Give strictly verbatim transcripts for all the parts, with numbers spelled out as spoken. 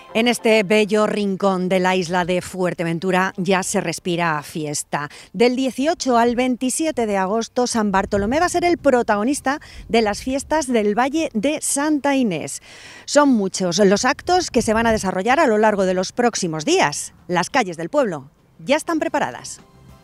En este bello rincón de la isla de Fuerteventura ya se respira fiesta. Del dieciocho al veintisiete de agosto, San Bartolomé va a ser el protagonista de las fiestas del Valle de Santa Inés. Son muchos los actos que se van a desarrollar a lo largo de los próximos días. Las calles del pueblo ya están preparadas.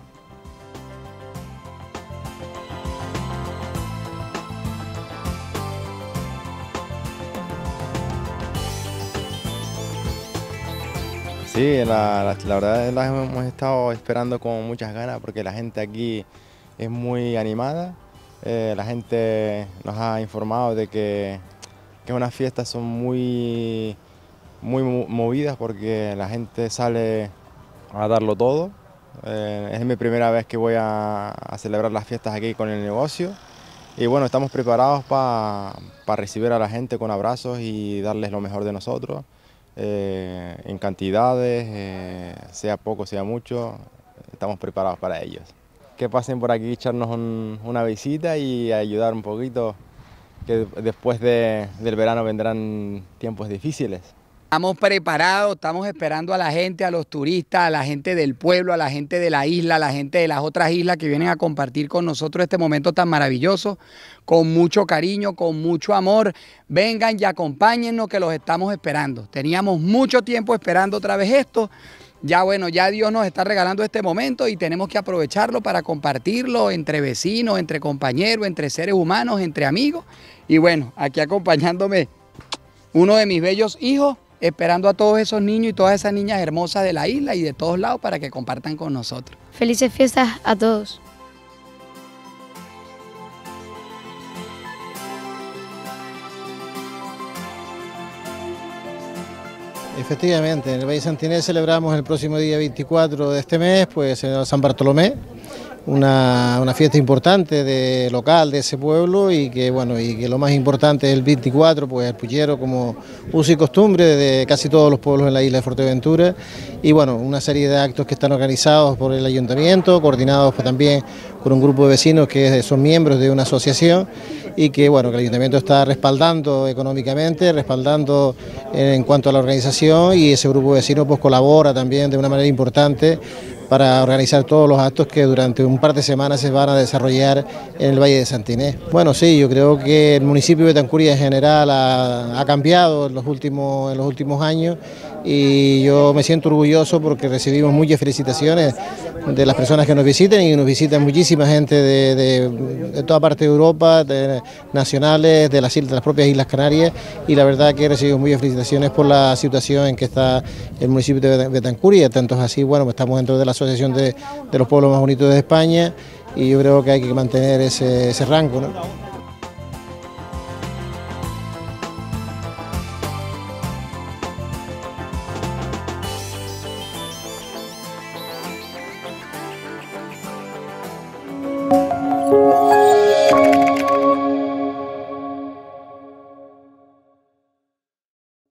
Sí, la, la, la verdad las hemos estado esperando con muchas ganas porque la gente aquí es muy animada. Eh, la gente nos ha informado de que, que unas fiestas son muy, muy movidas porque la gente sale a darlo todo. Eh, es mi primera vez que voy a, a celebrar las fiestas aquí con el negocio. Y bueno, estamos preparados para pa recibir a la gente con abrazos y darles lo mejor de nosotros. Eh, en cantidades, eh, sea poco, sea mucho, estamos preparados para ellos. Que pasen por aquí, echarnos un, una visita y ayudar un poquito, que después de, del verano vendrán tiempos difíciles. Estamos preparados, estamos esperando a la gente, a los turistas, a la gente del pueblo, a la gente de la isla, a la gente de las otras islas que vienen a compartir con nosotros este momento tan maravilloso, con mucho cariño, con mucho amor. Vengan y acompáñennos que los estamos esperando. Teníamos mucho tiempo esperando otra vez esto. Ya bueno, ya Dios nos está regalando este momento y tenemos que aprovecharlo para compartirlo entre vecinos, entre compañeros, entre seres humanos, entre amigos. Y bueno, aquí acompañándome uno de mis bellos hijos, esperando a todos esos niños y todas esas niñas hermosas de la isla y de todos lados para que compartan con nosotros. Felices fiestas a todos. Efectivamente, en el Valle de Santa Inés celebramos el próximo día veinticuatro de este mes, pues San Bartolomé, una, una fiesta importante de local de ese pueblo y que bueno y que lo más importante es el veinticuatro, pues el puchero como uso y costumbre de casi todos los pueblos en la isla de Fuerteventura y bueno, una serie de actos que están organizados por el ayuntamiento, coordinados pues, también por un grupo de vecinos que son miembros de una asociación y que bueno, que el ayuntamiento está respaldando económicamente, respaldando en cuanto a la organización y ese grupo de vecinos pues colabora también de una manera importante para organizar todos los actos que durante un par de semanas se van a desarrollar en el Valle de Santa Inés. Bueno, sí, yo creo que el municipio de Betancuria en general ha, ha cambiado en los, últimos, en los últimos años y yo me siento orgulloso porque recibimos muchas felicitaciones de las personas que nos visiten y nos visitan muchísima gente de, de, de toda parte de Europa, de nacionales, de las, de las propias Islas Canarias y la verdad que recibimos muchas felicitaciones por la situación en que está el municipio de Betancuria, tanto es así, bueno, estamos dentro de la Asociación de, de los Pueblos Más Bonitos de España y yo creo que hay que mantener ese, ese rango, ¿no?